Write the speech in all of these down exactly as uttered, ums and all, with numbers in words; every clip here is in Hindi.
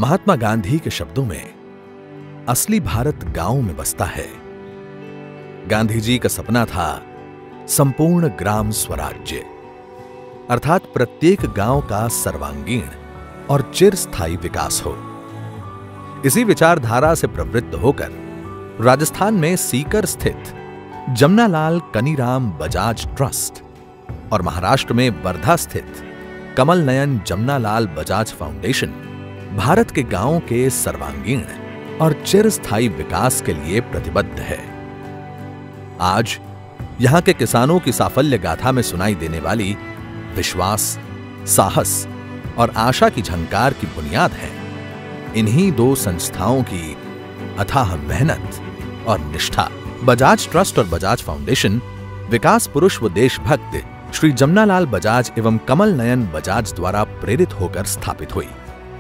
महात्मा गांधी के शब्दों में, असली भारत गांव में बसता है। गांधी जी का सपना था संपूर्ण ग्राम स्वराज्य, अर्थात प्रत्येक गांव का सर्वांगीण और चिरस्थायी विकास हो। इसी विचारधारा से प्रवृत्त होकर राजस्थान में सीकर स्थित जमनालाल कनीराम बजाज ट्रस्ट और महाराष्ट्र में वर्धा स्थित कमलनयन जमनालाल बजाज फाउंडेशन भारत के गांवों के सर्वांगीण और चिरस्थायी विकास के लिए प्रतिबद्ध है। आज यहां के किसानों की साफल्य गाथा में सुनाई देने वाली विश्वास, साहस और आशा की झंकार की बुनियाद है इन्हीं दो संस्थाओं की अथाह मेहनत और निष्ठा। बजाज ट्रस्ट और बजाज फाउंडेशन विकास पुरुष व देशभक्त श्री जमनालाल बजाज एवं कमलनयन बजाज द्वारा प्रेरित होकर स्थापित हुई।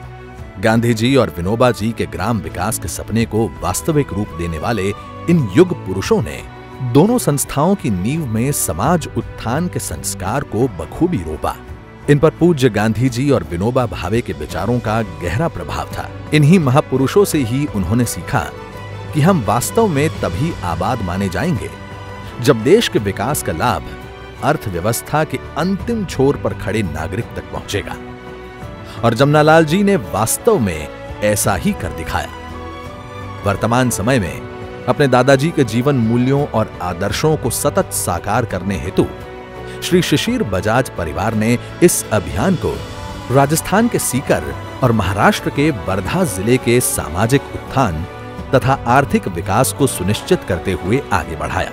गांधी जी और विनोबा जी के ग्राम विकास के सपने को वास्तविक रूप देने वाले इन युग पुरुषों ने दोनों संस्थाओं की नींव में समाज उत्थान के संस्कार को बखूबी रोपा। इन पर पूज्य गांधी जी और विनोबा भावे के विचारों का गहरा प्रभाव था। इन्हीं महापुरुषों से ही उन्होंने सीखा कि हम वास्तव में तभी आबाद माने जाएंगे जब देश के विकास का लाभ अर्थव्यवस्था के अंतिम छोर पर खड़े नागरिक तक पहुंचेगा। और जमनालाल जी ने वास्तव में ऐसा ही कर दिखाया। वर्तमान समय में अपने दादाजी के जीवन मूल्यों और आदर्शों को सतत साकार करने हेतु श्री शिशिर बजाज परिवार ने इस अभियान को राजस्थान के सीकर और महाराष्ट्र के वर्धा जिले के सामाजिक उत्थान तथा आर्थिक विकास को सुनिश्चित करते हुए आगे बढ़ाया।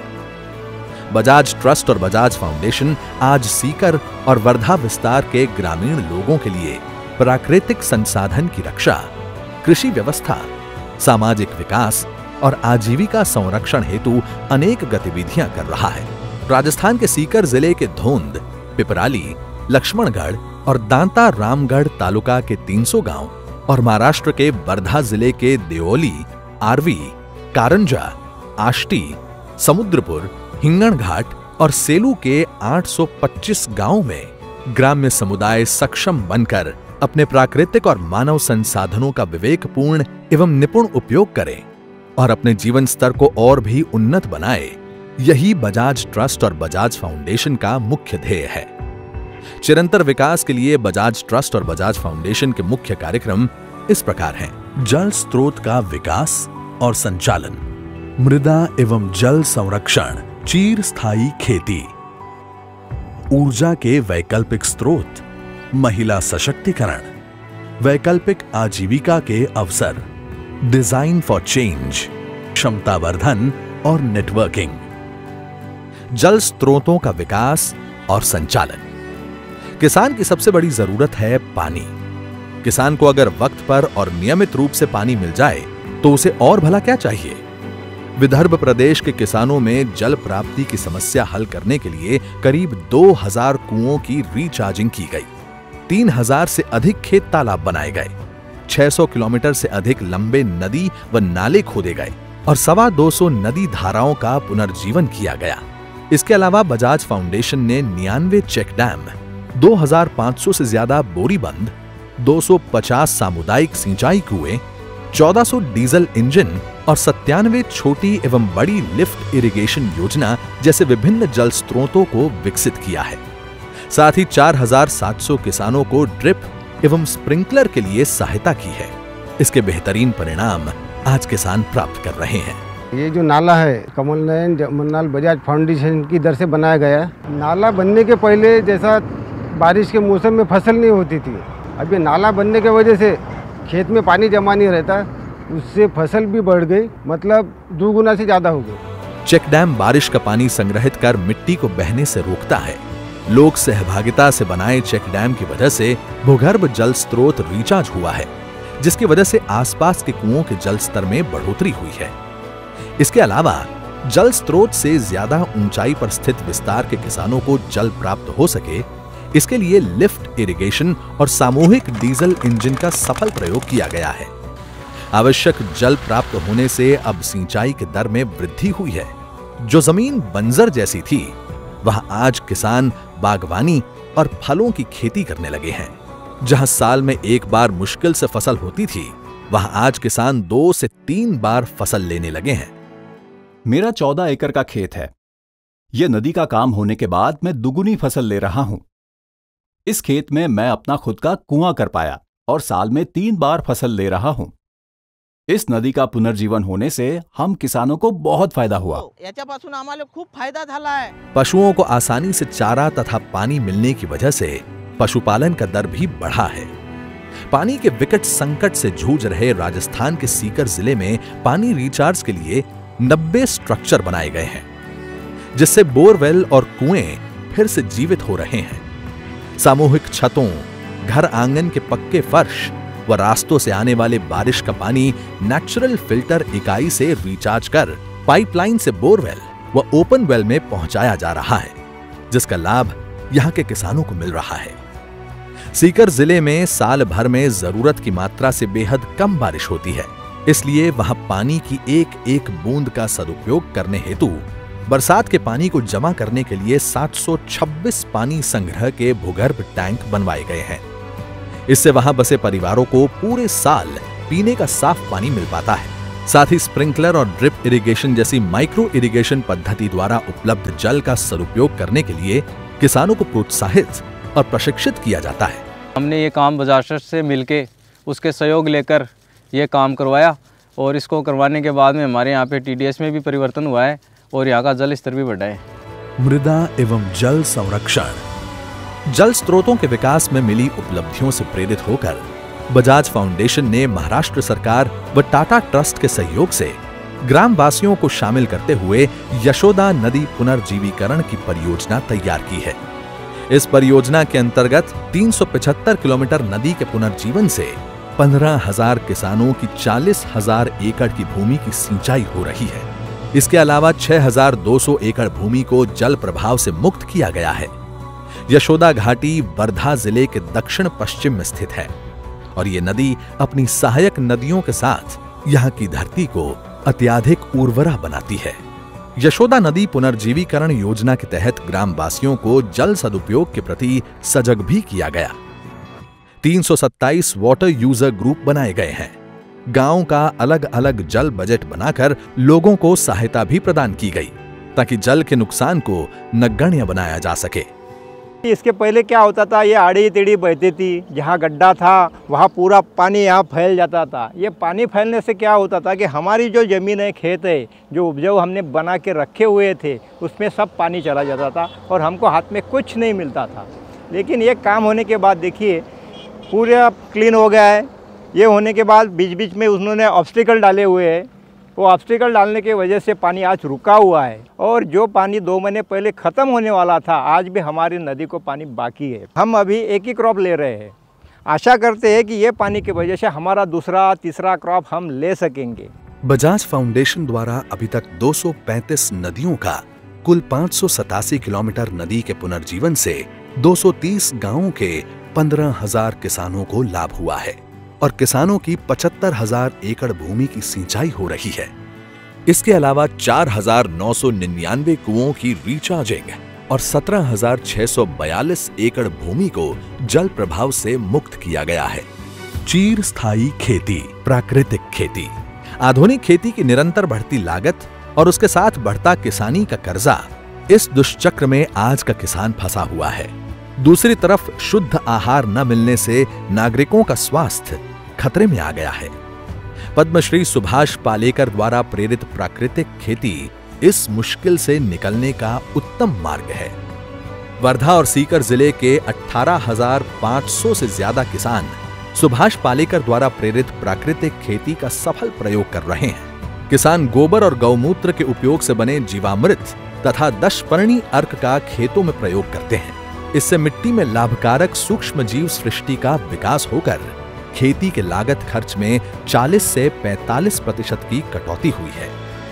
बजाज ट्रस्ट और बजाज फाउंडेशन आज सीकर और वर्धा विस्तार के ग्रामीण लोगों के लिए प्राकृतिक संसाधन की रक्षा, कृषि व्यवस्था, सामाजिक विकास और आजीविका संरक्षण हेतु अनेक गतिविधियां कर रहा है। राजस्थान के सीकर जिले के धोंद, पिपराली, लक्ष्मणगढ़ और दांता रामगढ़ तालुका के तीन सौ गांव और महाराष्ट्र के वर्धा जिले के देओली, आरवी, कारंजा, आष्टी, समुद्रपुर, हिंगणघाट और सेलू के आठ सौ पच्चीस गांवों में ग्राम्य समुदाय सक्षम बनकर अपने प्राकृतिक और मानव संसाधनों का विवेकपूर्ण एवं निपुण उपयोग करें और अपने जीवन स्तर को और भी उन्नत बनाए, यही बजाज ट्रस्ट और बजाज फाउंडेशन का मुख्य ध्येय है। चिरंतर विकास के लिए बजाज ट्रस्ट और बजाज फाउंडेशन के मुख्य कार्यक्रम इस प्रकार हैं। जल स्रोत का विकास और संचालन, मृदा एवं जल संरक्षण, चिरस्थायी खेती, ऊर्जा के वैकल्पिक स्रोत, महिला सशक्तिकरण, वैकल्पिक आजीविका के अवसर, डिजाइन फॉर चेंज, क्षमतावर्धन और नेटवर्किंग, जल स्रोतों का विकास और संचालन। किसान की सबसे बड़ी जरूरत है पानी। किसान को अगर वक्त पर और नियमित रूप से पानी मिल जाए तो उसे और भला क्या चाहिए। विदर्भ प्रदेश के किसानों में जल प्राप्ति की समस्या हल करने के लिए करीब दो हज़ार कुओं की रिचार्जिंग की गई, तीन हज़ार से अधिक खेत तालाब बनाए गए, छह सौ किलोमीटर से अधिक लंबे नदी व नाले खोदे गए और सवा दो सौ नदी धाराओं का पुनर्जीवन किया गया। इसके अलावा बजाज फाउंडेशन ने निन्यानवे चेक डैम, दो हज़ार पाँच सौ से ज्यादा बोरीबंद, दो सौ पचास सामुदायिक सिंचाई कुएं, चौदह सौ डीजल इंजन और सत्तानवे छोटी एवं बड़ी लिफ्ट इरिगेशन योजना जैसे विभिन्न जल स्रोतों को विकसित किया है। साथ ही चार हज़ार सात सौ किसानों को ड्रिप एवं स्प्रिंकलर के लिए सहायता की है। इसके बेहतरीन परिणाम आज किसान प्राप्त कर रहे हैं। ये जो नाला है कमलनयन जमनालाल बजाज फाउंडेशन की दर से बनाया गया है। नाला बनने के पहले जैसा बारिश के मौसम में फसल नहीं होती थी, अब ये नाला बनने की वजह से खेत में पानी जमा नहीं रहता, उससे फसल भी बढ़ गई, मतलब दोगुना से ज्यादा हो गई। चेक डैम बारिश का पानी संग्रहित कर मिट्टी को बहने से रोकता है। लोक सहभागिता से बनाए चेक डैम की वजह से भूगर्भ जल स्रोत रिचार्ज हुआ है, जिसकी वजह से आसपास के कुओं के जल स्तर में बढ़ोतरी हुई है। इसके अलावा जल स्रोत से ज्यादा ऊंचाई पर स्थित विस्तार के किसानों को जल प्राप्त हो सके, इसके लिए लिफ्ट इरिगेशन और सामूहिक डीजल इंजन का सफल प्रयोग किया गया है। आवश्यक जल प्राप्त होने से अब सिंचाई के दर में वृद्धि हुई है। जो जमीन बंजर जैसी थी, वहां आज किसान बागवानी और फलों की खेती करने लगे हैं। जहां साल में एक बार मुश्किल से फसल होती थी, वहां आज किसान दो से तीन बार फसल लेने लगे हैं। मेरा चौदह एकड़ का खेत है। यह नदी का काम होने के बाद मैं दुगुनी फसल ले रहा हूं। इस खेत में मैं अपना खुद का कुआं कर पाया और साल में तीन बार फसल ले रहा हूं। इस नदी का पुनर्जीवन होने से हम किसानों को बहुत फायदा हुआ। याच्यापासून आम्हाला खूप फायदा झाला है। पशुओं को आसानी से चारा तथा पानी मिलने की वजह से पशुपालन का दर भी बढ़ा है। पानी के विकट संकट से जूझ रहे राजस्थान के सीकर जिले में पानी रिचार्ज के लिए नब्बे स्ट्रक्चर बनाए गए हैं, जिससे बोरवेल और कुएं फिर से जीवित हो रहे हैं। सामूहिक छतों, घर आंगन के पक्के फर्श व रास्तों से आने वाले बारिश का पानी नेचुरल फिल्टर इकाई से रिचार्ज कर पाइपलाइन से बोरवेल व ओपन वेल में पहुंचाया जा रहा है, जिसका लाभ यहां के किसानों को मिल रहा है। सीकर जिले में साल भर में जरूरत की मात्रा से बेहद कम बारिश होती है, इसलिए वहां पानी की एक एक बूंद का सदुपयोग करने हेतु बरसात के पानी को जमा करने के लिए सात सौ छब्बीस पानी संग्रह के भूगर्भ टैंक बनवाए गए हैं। इससे वहां बसे परिवारों को पूरे साल पीने का साफ पानी मिल पाता है। साथ ही स्प्रिंकलर और ड्रिप इरिगेशन जैसी माइक्रो इरिगेशन पद्धति द्वारा उपलब्ध जल का सदुपयोग करने के लिए किसानों को प्रोत्साहित और प्रशिक्षित किया जाता है। हमने ये काम बजाज से मिलके उसके सहयोग लेकर ये काम करवाया और इसको करवाने के बाद में हमारे यहाँ पे टीडीएस में भी परिवर्तन हुआ है और यहाँ का जल स्तर भी बढ़ा है। मृदा एवं जल संरक्षण। जल स्रोतों के विकास में मिली उपलब्धियों से प्रेरित होकर बजाज फाउंडेशन ने महाराष्ट्र सरकार व टाटा ट्रस्ट के सहयोग से ग्रामवासियों को शामिल करते हुए यशोदा नदी पुनर्जीवीकरण की परियोजना तैयार की है। इस परियोजना के अंतर्गत तीन सौ पचहत्तर किलोमीटर नदी के पुनर्जीवन से पंद्रह हजार किसानों की चालीस हजार एकड़ की भूमि की सिंचाई हो रही है। इसके अलावा छह हजार दो सौ एकड़ भूमि को जल प्रभाव से मुक्त किया गया है। यशोदा घाटी वर्धा जिले के दक्षिण पश्चिम में स्थित है और ये नदी अपनी सहायक नदियों के साथ यहाँ की धरती को अत्याधिक उर्वरा बनाती है। यशोदा नदी पुनर्जीवीकरण योजना के तहत ग्रामवासियों को जल सदुपयोग के प्रति सजग भी किया गया। तीन सौ सत्ताईस वाटर यूजर ग्रुप बनाए गए हैं। गांव का अलग अलग जल बजट बनाकर लोगों को सहायता भी प्रदान की गई ताकि जल के नुकसान को नगण्य बनाया जा सके। इसके पहले क्या होता था, ये आड़ी टेढ़ी बहती थी, जहाँ गड्ढा था वहाँ पूरा पानी यहाँ फैल जाता था। ये पानी फैलने से क्या होता था कि हमारी जो ज़मीन है, खेत है, जो उपजाऊ हमने बना के रखे हुए थे, उसमें सब पानी चला जाता था और हमको हाथ में कुछ नहीं मिलता था। लेकिन ये काम होने के बाद देखिए पूरा क्लीन हो गया है। ये होने के बाद बीच बीच में उन्होंने ऑब्स्टिकल डाले हुए हैं। वो ऑब्स्टिकल डालने की वजह से पानी आज रुका हुआ है और जो पानी दो महीने पहले ख़त्म होने वाला था, आज भी हमारी नदी को पानी बाकी है। हम अभी एक ही क्रॉप ले रहे हैं। आशा करते हैं कि ये पानी की वजह से हमारा दूसरा तीसरा क्रॉप हम ले सकेंगे। बजाज फाउंडेशन द्वारा अभी तक दो सौ पैंतीस नदियों का कुल पाँच सौ सतासी किलोमीटर नदी के पुनर्जीवन से दो सौ तीस गांवों के पंद्रह हजार किसानों को लाभ हुआ है और किसानों की पचहत्तर हजार एकड़ भूमि की सिंचाई हो रही है। इसके अलावा चार हजार नौ सौ निन्यानवे कुओं की रिचार्जिंग और सत्रह हजार छह सौ बयालीस एकड़ भूमि को जल प्रभाव से मुक्त किया गया है। चीर स्थायी खेती, प्राकृतिक खेती। आधुनिक खेती की निरंतर बढ़ती लागत और उसके साथ बढ़ता किसानी का कर्जा, इस दुष्चक्र में आज का किसान फंसा हुआ है। दूसरी तरफ शुद्ध आहार न मिलने से नागरिकों का स्वास्थ्य खतरे में आ गया है। पद्मश्री सुभाष पालेकर द्वारा प्रेरित प्राकृतिक खेती इस मुश्किल से निकलने का उत्तम मार्ग है। वर्धा और सीकर जिले के अठारह हजार पाँच सौ से ज्यादा किसान सुभाष पालेकर द्वारा प्रेरित प्राकृतिक खेती का सफल प्रयोग कर रहे हैं। किसान गोबर और गौमूत्र के उपयोग से बने जीवामृत तथा दशपर्णी अर्क का खेतों में प्रयोग करते हैं। इससे मिट्टी में लाभकारक सूक्ष्म जीव सृष्टि का विकास होकर खेती के लागत खर्च में चालीस से पैंतालीस प्रतिशत की कटौती हुई है।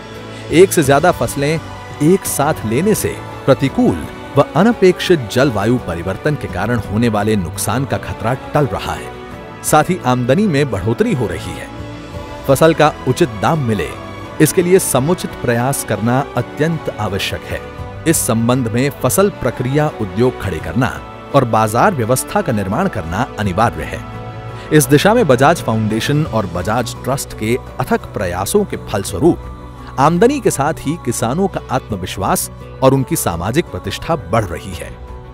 एक से ज्यादा फसलें एक साथ लेने से प्रतिकूल व अनपेक्षित जलवायु परिवर्तन के कारण होने वाले नुकसान का खतरा टल रहा है। साथ ही आमदनी में बढ़ोतरी हो रही है। फसल का उचित दाम मिले, इसके लिए समुचित प्रयास करना अत्यंत आवश्यक है। इस संबंध में फसल प्रक्रिया उद्योग खड़े करना और बाजार व्यवस्था का निर्माण करना अनिवार्य है। इस दिशा में बजाज फाउंडेशन और बजाज ट्रस्ट के अथक प्रयासों के फलस्वरूप आमदनी के साथ ही किसानों का आत्मविश्वास और उनकी सामाजिक प्रतिष्ठा बढ़ रही है।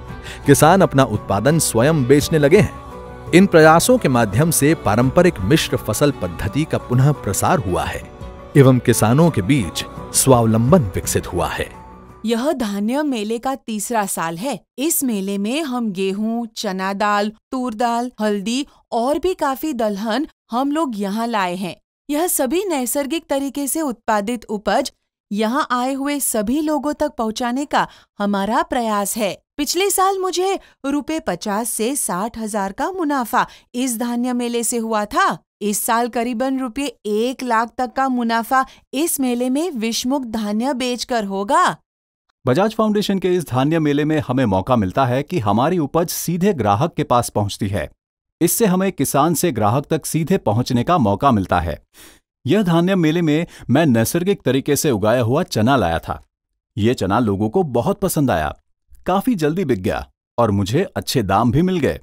किसान अपना उत्पादन स्वयं बेचने लगे हैं। इन प्रयासों के माध्यम से पारंपरिक मिश्र फसल पद्धति का पुनः प्रसार हुआ है एवं किसानों के बीच स्वावलंबन विकसित हुआ है। यह धान्य मेले का तीसरा साल है। इस मेले में हम गेहूं, चना दाल, तूर दाल, हल्दी और भी काफी दलहन हम लोग यहाँ लाए हैं। यह सभी नैसर्गिक तरीके से उत्पादित उपज यहाँ आए हुए सभी लोगों तक पहुँचाने का हमारा प्रयास है। पिछले साल मुझे रुपए पचास से साठ हजार का मुनाफा इस धान्य मेले से हुआ था। इस साल करीबन रुपये एक लाख तक का मुनाफा इस मेले में विषमुक्त धान्य बेचकर होगा। बजाज फाउंडेशन के इस धान्य मेले में हमें मौका मिलता है कि हमारी उपज सीधे ग्राहक के पास पहुंचती है। इससे हमें किसान से ग्राहक तक सीधे पहुंचने का मौका मिलता है। यह धान्य मेले में मैं नैसर्गिक तरीके से उगाया हुआ चना लाया था। ये चना लोगों को बहुत पसंद आया, काफी जल्दी बिक गया और मुझे अच्छे दाम भी मिल गए।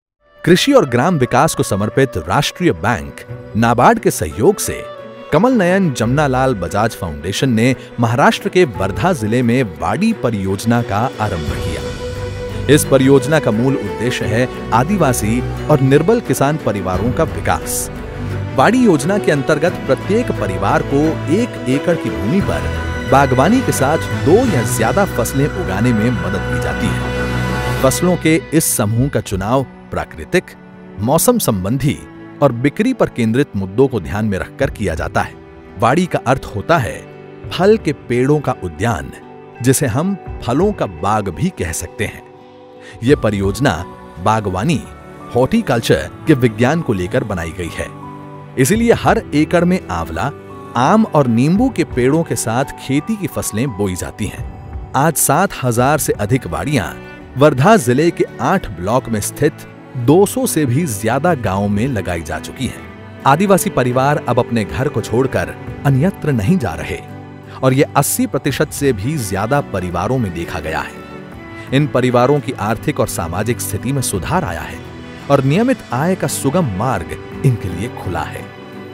कृषि और ग्राम विकास को समर्पित राष्ट्रीय बैंक नाबार्ड के सहयोग से कमलनयन जमनालाल बजाज फाउंडेशन ने महाराष्ट्र के वर्धा जिले में वाड़ी परियोजना का आरंभ किया। इस परियोजना का मूल उद्देश्य है आदिवासी और निर्बल किसान परिवारों का विकास। वाड़ी योजना के अंतर्गत प्रत्येक परिवार को एक एकड़ की भूमि पर बागवानी के साथ दो या ज्यादा फसलें उगाने में मदद की जाती है। फसलों के इस समूह का चुनाव प्राकृतिक, मौसम संबंधी और बिक्री पर केंद्रित मुद्दों को ध्यान में रखकर किया जाता है। वाड़ी का अर्थ होता है फल के पेड़ों का उद्यान, जिसे हम फलों का बाग भी कह सकते हैं। यह परियोजना बागवानी, हॉर्टिकल्चर के विज्ञान को लेकर बनाई गई है। इसीलिए हर एकड़ में आंवला, आम और नींबू के पेड़ों के साथ खेती की फसलें बोई जाती हैं। आज सात हजार से अधिक वाड़ियां वर्धा जिले के आठ ब्लॉक में स्थित दो सौ से भी ज्यादा गांवों में लगाई जा चुकी हैं। आदिवासी परिवार अब अपने घर को छोड़कर अन्यत्र नहीं जा रहे और ये अस्सी प्रतिशत से भी ज्यादा परिवारों में देखा गया है। इन परिवारों की आर्थिक और सामाजिक स्थिति में सुधार आया है और नियमित आय का सुगम मार्ग इनके लिए खुला है।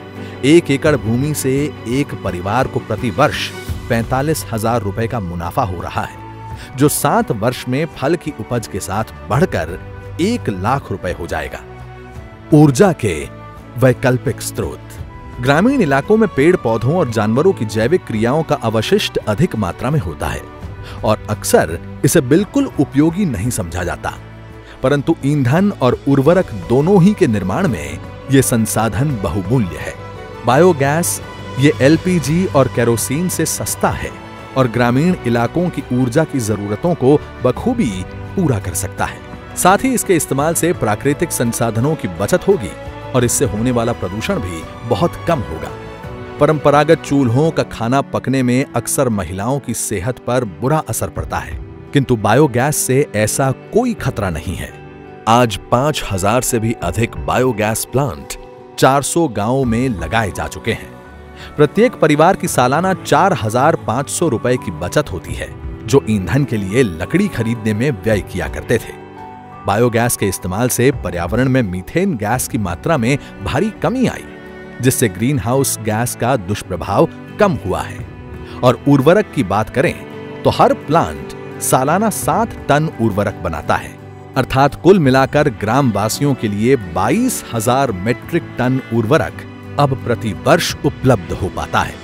एक एकड़ भूमि से एक परिवार को प्रति वर्ष पैंतालीस हजार रुपए का मुनाफा हो रहा है, जो सात वर्ष में फल की उपज के साथ बढ़कर एक लाख रुपए हो जाएगा। ऊर्जा के वैकल्पिक स्रोत। ग्रामीण इलाकों में पेड़ पौधों और जानवरों की जैविक क्रियाओं का अवशिष्ट अधिक मात्रा में होता है और अक्सर इसे बिल्कुल उपयोगी नहीं समझा जाता, परंतु ईंधन और उर्वरक दोनों ही के निर्माण में यह संसाधन बहुमूल्य है। बायोगैस ये एलपीजी और केरोसिन से सस्ता है और ग्रामीण इलाकों की ऊर्जा की जरूरतों को बखूबी पूरा कर सकता है। साथ ही इसके इस्तेमाल से प्राकृतिक संसाधनों की बचत होगी और इससे होने वाला प्रदूषण भी बहुत कम होगा। परंपरागत चूल्हों का खाना पकने में अक्सर महिलाओं की सेहत पर बुरा असर पड़ता है, किंतु बायोगैस से ऐसा कोई खतरा नहीं है। आज पांच हजार से भी अधिक बायोगैस प्लांट चार सौ गांवों में लगाए जा चुके हैं। प्रत्येक परिवार की सालाना चार हजार पांच सौ रुपए की बचत होती है, जो ईंधन के लिए लकड़ी खरीदने में व्यय किया करते थे। बायोगैस के इस्तेमाल से पर्यावरण में मीथेन गैस की मात्रा में भारी कमी आई, जिससे ग्रीन हाउस गैस का दुष्प्रभाव कम हुआ है। और उर्वरक की बात करें तो हर प्लांट सालाना सात टन उर्वरक बनाता है, अर्थात कुल मिलाकर ग्राम वासियों के लिए बाईस हजार मीट्रिक टन उर्वरक अब प्रति वर्ष उपलब्ध हो पाता है।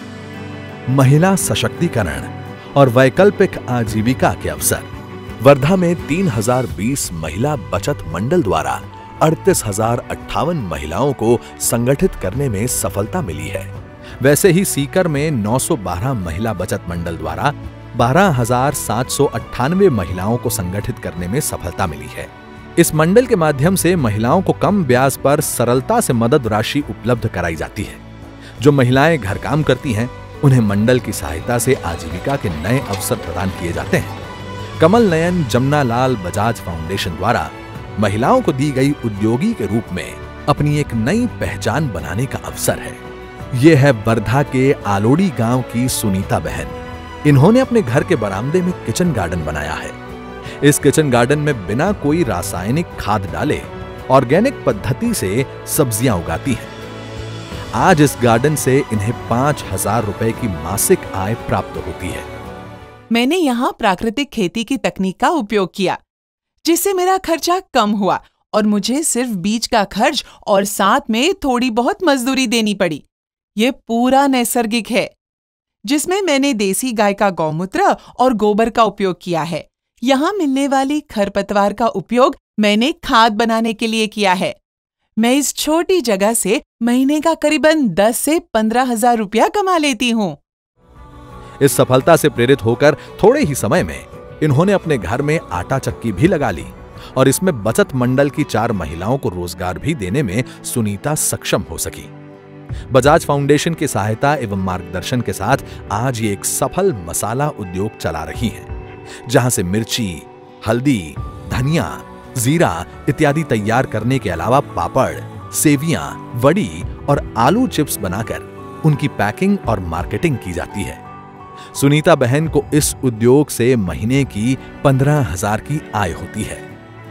महिला सशक्तिकरण और वैकल्पिक आजीविका के अवसर। वर्धा में तीन हजार बीस महिला बचत मंडल द्वारा अड़तीस हजार अट्ठावन महिलाओं को संगठित करने में सफलता मिली है। वैसे ही सीकर में नौ सौ बारह महिला बचत मंडल द्वारा बारह हजार सात सौ अट्ठानवे महिलाओं को संगठित करने में सफलता मिली है। इस मंडल के माध्यम से महिलाओं को कम ब्याज पर सरलता से मदद राशि उपलब्ध कराई जाती है। जो महिलाएं घर काम करती हैं, उन्हें मंडल की सहायता से आजीविका के नए अवसर प्रदान किए जाते हैं। कमलनयन जमनालाल बजाज फाउंडेशन द्वारा महिलाओं को दी गई उद्योगी के रूप में अपनी एक नई पहचान बनाने का अवसर है। यह है वर्धा के आलोड़ी गांव की सुनीता बहन। इन्होंने अपने घर के बरामदे में किचन गार्डन बनाया है। इस किचन गार्डन में बिना कोई रासायनिक खाद डाले ऑर्गेनिक पद्धति से सब्जियां उगाती हैं। आज इस गार्डन से इन्हें पांच हजार रुपए की मासिक आय प्राप्त होती है। मैंने यहाँ प्राकृतिक खेती की तकनीक का उपयोग किया, जिससे मेरा खर्चा कम हुआ और मुझे सिर्फ बीज का खर्च और साथ में थोड़ी बहुत मजदूरी देनी पड़ी। ये पूरा नैसर्गिक है, जिसमें मैंने देसी गाय का गौमूत्र और गोबर का उपयोग किया है। यहाँ मिलने वाली खरपतवार का उपयोग मैंने खाद बनाने के लिए किया है। मैं इस छोटी जगह से महीने का करीबन दस से पंद्रह हजार रुपया कमा लेती हूँ। इस सफलता से प्रेरित होकर थोड़े ही समय में इन्होंने अपने घर में आटा चक्की भी लगा ली और इसमें बचत मंडल की चार महिलाओं को रोजगार भी देने में सुनीता सक्षम हो सकी। बजाज फाउंडेशन की सहायता एवं मार्गदर्शन के साथ आज ये एक सफल मसाला उद्योग चला रही हैं, जहां से मिर्ची, हल्दी, धनिया, जीरा इत्यादि तैयार करने के अलावा पापड़, सेवियां, वड़ी और आलू चिप्स बनाकर उनकी पैकिंग और मार्केटिंग की जाती है। सुनीता बहन को इस उद्योग से महीने की पंद्रह हजार की आय होती है।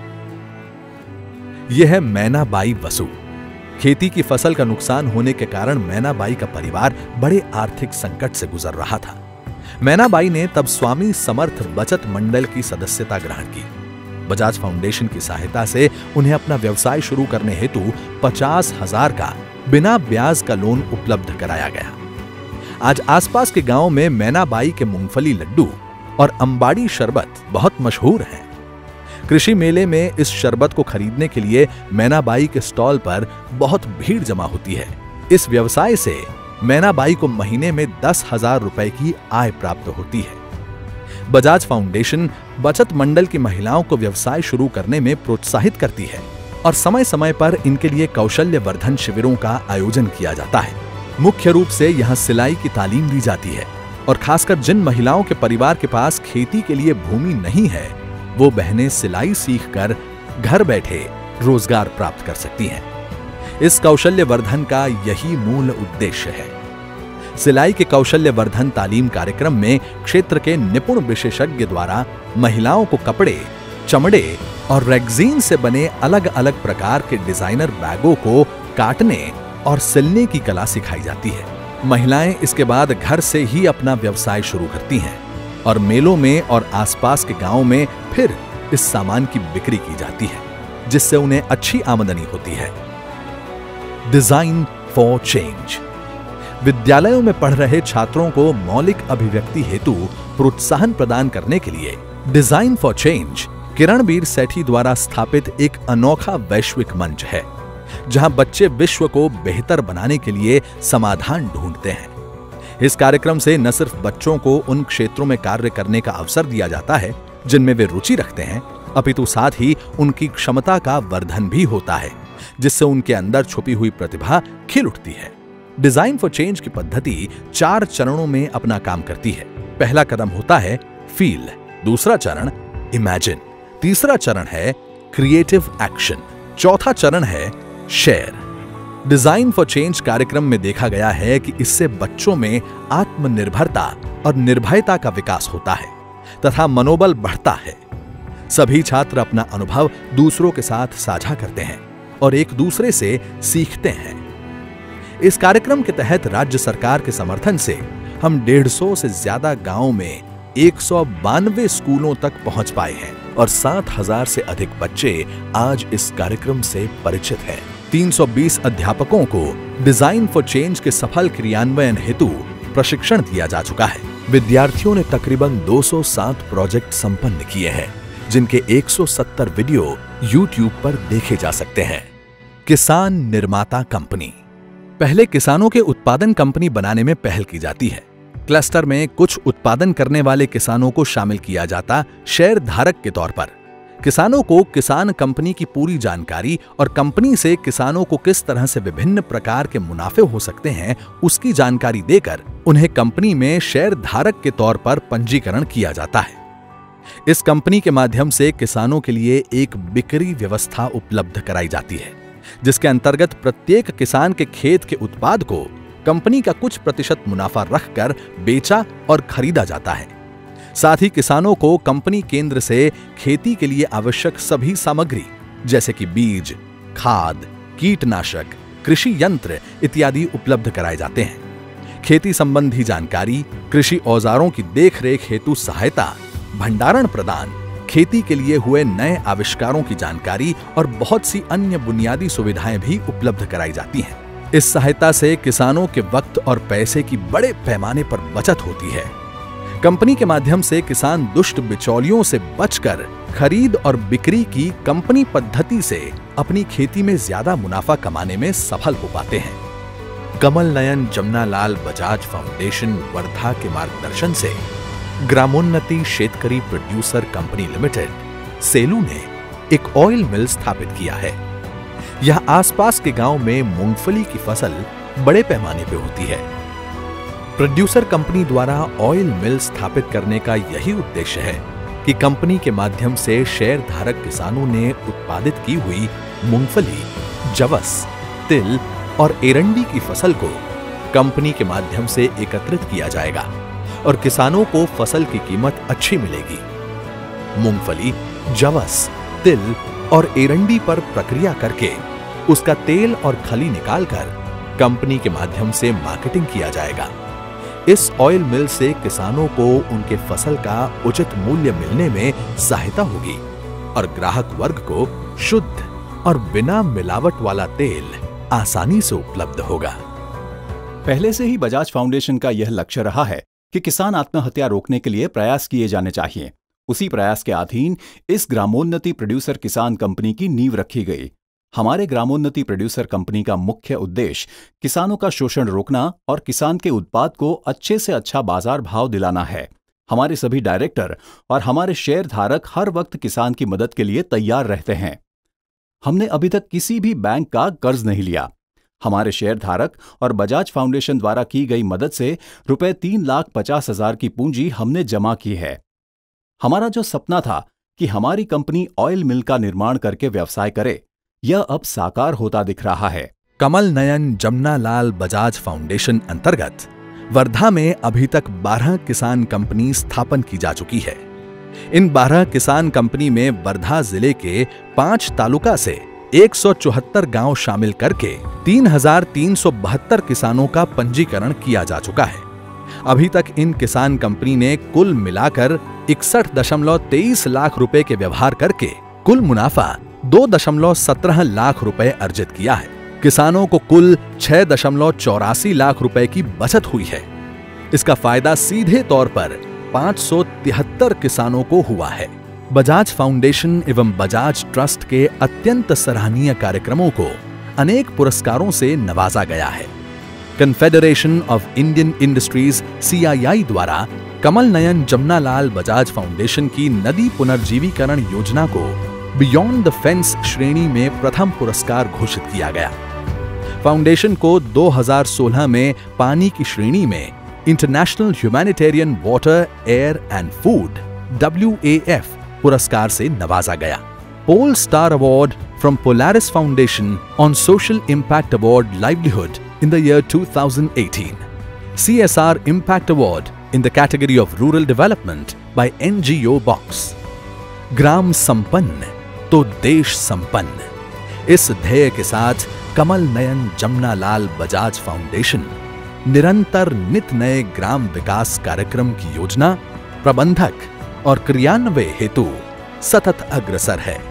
यह है मैनाबाई वसु। खेती की फसल का नुकसान होने के कारण मैनाबाई का परिवार बड़े आर्थिक संकट से गुजर रहा था। मैनाबाई ने तब स्वामी समर्थ बचत मंडल की सदस्यता ग्रहण की। बजाज फाउंडेशन की सहायता से उन्हें अपना व्यवसाय शुरू करने हेतु पचास हजार का बिना ब्याज का लोन उपलब्ध कराया गया। आज आसपास के गांव में मैनाबाई के मूंगफली लड्डू और अंबाड़ी शरबत बहुत मशहूर हैं। कृषि मेले में इस शरबत को खरीदने के लिए मैनाबाई के स्टॉल पर बहुत भीड़ जमा होती है। इस व्यवसाय से मैनाबाई को महीने में दस हजार रुपए की आय प्राप्त होती है। बजाज फाउंडेशन बचत मंडल की महिलाओं को व्यवसाय शुरू करने में प्रोत्साहित करती है और समय समय पर इनके लिए कौशल्य वर्धन शिविरों का आयोजन किया जाता है। मुख्य रूप से यहाँ सिलाई की तालीम दी जाती है और खासकर जिन महिलाओं के परिवार के पास खेती के लिए भूमि नहीं है, वो बहनें सिलाई सीखकर घर बैठे रोजगार प्राप्त कर सकती हैं। इस कौशल्य वर्धन का यही मूल उद्देश्य है। सिलाई के कौशल्य वर्धन तालीम कार्यक्रम में क्षेत्र के निपुण विशेषज्ञ द्वारा महिलाओं को कपड़े, चमड़े और रेक्सीन से बने अलग अलग प्रकार के डिजाइनर बैगों को काटने और सिलने की कला सिखाई जाती है। महिलाएं इसके बाद घर से ही अपना व्यवसाय शुरू करती हैं और मेलों में और आसपास के गांवों में फिर इस सामान की बिक्री की जाती है, जिससे उन्हें अच्छी आमदनी होती है। Design for change. विद्यालयों में पढ़ रहे छात्रों को मौलिक अभिव्यक्ति हेतु प्रोत्साहन प्रदान करने के लिए design for change Kiranbir Sethi द्वारा स्थापित एक अनोखा वैश्विक मंच है, जहां बच्चे विश्व को बेहतर बनाने के लिए समाधान ढूंढते हैं। इस कार्यक्रम से न सिर्फ बच्चों को उन क्षेत्रों में कार्य करने का अवसर दिया जाता है जिनमें वे रुचि रखते हैं, अपितु साथ ही उनकी क्षमता का वर्धन भी होता है, जिससे उनके अंदर छुपी हुई प्रतिभा खिल उठती है। डिजाइन फॉर चेंज की पद्धति चार चरणों में अपना काम करती है। पहला कदम होता है फील, दूसरा चरण इमेजिन, तीसरा चरण है क्रिएटिव एक्शन, चौथा चरण है शेयर। डिजाइन फॉर चेंज कार्यक्रम में देखा गया है कि इससे बच्चों में आत्मनिर्भरता और निर्भयता का विकास होता है तथा मनोबल बढ़ता है। सभी छात्र अपना अनुभव दूसरों के साथ साझा करते हैं और एक दूसरे से सीखते हैं। इस कार्यक्रम के तहत राज्य सरकार के समर्थन से हम डेढ़ सौ से ज्यादा गांवों में एक सौ बानवे स्कूलों तक पहुंच पाए हैं और सात हजार से अधिक बच्चे आज इस कार्यक्रम से परिचित हैं। तीन सौ बीस अध्यापकों को डिजाइन फॉर चेंज के सफल क्रियान्वयन हेतु प्रशिक्षण दिया जा चुका है। विद्यार्थियों ने तकरीबन दो सौ सात प्रोजेक्ट संपन्न किए हैं, जिनके एक सौ सत्तर वीडियो यूट्यूब पर देखे जा सकते हैं। किसान निर्माता कंपनी। पहले किसानों के उत्पादन कंपनी बनाने में पहल की जाती है। क्लस्टर में कुछ उत्पादन करने वाले किसानों को शामिल किया जाता शेयर धारक के तौर पर। किसानों को किसान कंपनी की पूरी जानकारी और कंपनी से किसानों को किस तरह से विभिन्न प्रकार के मुनाफे हो सकते हैं उसकी जानकारी देकर उन्हें कंपनी में शेयर धारक के तौर पर पंजीकरण किया जाता है। इस कंपनी के माध्यम से किसानों के लिए एक बिक्री व्यवस्था उपलब्ध कराई जाती है, जिसके अंतर्गत प्रत्येक किसान के खेत के उत्पाद को कंपनी का कुछ प्रतिशत मुनाफा रखकर बेचा और खरीदा जाता है। साथ ही किसानों को कंपनी केंद्र से खेती के लिए आवश्यक सभी सामग्री जैसे कि बीज, खाद, कीटनाशक, कृषि यंत्र इत्यादि उपलब्ध कराए जाते हैं। खेती संबंधी जानकारी, कृषि औजारों की देखरेख हेतु सहायता, भंडारण प्रदान, खेती के लिए हुए नए आविष्कारों की जानकारी और बहुत सी अन्य बुनियादी सुविधाएं भी उपलब्ध कराई जाती हैं। इस सहायता से किसानों के वक्त और पैसे की बड़े पैमाने पर बचत होती है। कंपनी के माध्यम से किसान दुष्ट बिचौलियों से बचकर खरीद और बिक्री की कंपनी पद्धति से अपनी खेती में ज्यादा मुनाफा कमाने में सफल हो पाते हैं। कमलनयन जमनालाल बजाज फाउंडेशन वर्धा के मार्गदर्शन से ग्रामोन्नति शेतकरी प्रोड्यूसर कंपनी लिमिटेड सेलू ने एक ऑयल मिल स्थापित किया है। यह आसपास के गांव में मूंगफली की फसल बड़े पैमाने पे होती है। प्रोड्यूसर कंपनी द्वारा ऑयल मिल स्थापित करने का यही उद्देश्य है कि कंपनी के माध्यम से शेयर धारक किसानों ने उत्पादित की हुई मूंगफली, जवस, तिल और एरंडी की फसल को कंपनी के माध्यम से एकत्रित किया जाएगा और किसानों को फसल की कीमत अच्छी मिलेगी। मूंगफली, जवस, तिल और एरंडी पर प्रक्रिया करके उसका तेल और खली निकालकर कंपनी के माध्यम से मार्केटिंग किया जाएगा। इस ऑयल मिल से किसानों को उनके फसल का उचित मूल्य मिलने में सहायता होगी और ग्राहक वर्ग को शुद्ध और बिना मिलावट वाला तेल आसानी से उपलब्ध होगा। पहले से ही बजाज फाउंडेशन का यह लक्ष्य रहा है कि किसान आत्महत्या रोकने के लिए प्रयास किए जाने चाहिए। उसी प्रयास के अधीन इस ग्रामोन्नति प्रोड्यूसर किसान कंपनी की नींव रखी गई। हमारे ग्रामोन्नति प्रोड्यूसर कंपनी का मुख्य उद्देश्य किसानों का शोषण रोकना और किसान के उत्पाद को अच्छे से अच्छा बाजार भाव दिलाना है। हमारे सभी डायरेक्टर और हमारे शेयर धारक हर वक्त किसान की मदद के लिए तैयार रहते हैं। हमने अभी तक किसी भी बैंक का कर्ज नहीं लिया। हमारे शेयर धारक और बजाज फाउंडेशन द्वारा की गई मदद से रुपए तीन लाख पचास हजार की पूंजी हमने जमा की है। हमारा जो सपना था कि हमारी कंपनी ऑयल मिल का निर्माण करके व्यवसाय करे, यह अब साकार होता दिख रहा है। कमलनयन जमनालाल बजाज फाउंडेशन अंतर्गत वर्धा में अभी तक बारह किसान कंपनी स्थापन की जा चुकी है। इन बारह किसान कंपनी में वर्धा जिले के पांच तालुका से एक सौ चौहत्तर गांव शामिल करके तीन हजार तीन सौ बहत्तर किसानों का पंजीकरण किया जा चुका है। अभी तक इन किसान कंपनी ने कुल मिलाकर इकसठ दशमलव तेईस लाख रुपए के व्यवहार करके कुल मुनाफा दो दशमलव सत्रह लाख रुपए अर्जित किया है। किसानों को कुल छह दशमलव चौरासी लाख रुपए की बचत हुई है। इसका फायदा सीधे तौर पर पांच सौ तिहत्तर किसानों को हुआ है। बजाज फाउंडेशन एवं बजाज ट्रस्ट के अत्यंत सराहनीय कार्यक्रमों को अनेक पुरस्कारों से नवाजा गया है। Confederation of Indian industries C I I द्वारा कमलनयन जमनालाल बजाज फाउंडेशन की नदी पुनर्जीवीकरण योजना को बियॉन्ड द फेंस श्रेणी में प्रथम पुरस्कार घोषित किया गया। फाउंडेशन को दो हज़ार सोलह में पानी की श्रेणी में international humanitarian water, air and food W A F पुरस्कार से नवाजा गया। Pole star award from Polaris foundation on social impact award livelihood in the year two thousand eighteen, C S R impact award in the category of rural development by N G O box. ग्राम संपन्न तो देश संपन्न, इस ध्येय के साथ कमलनयन जमनालाल बजाज फाउंडेशन निरंतर नित नए ग्राम विकास कार्यक्रम की योजना, प्रबंधक और क्रियान्वयन हेतु सतत अग्रसर है।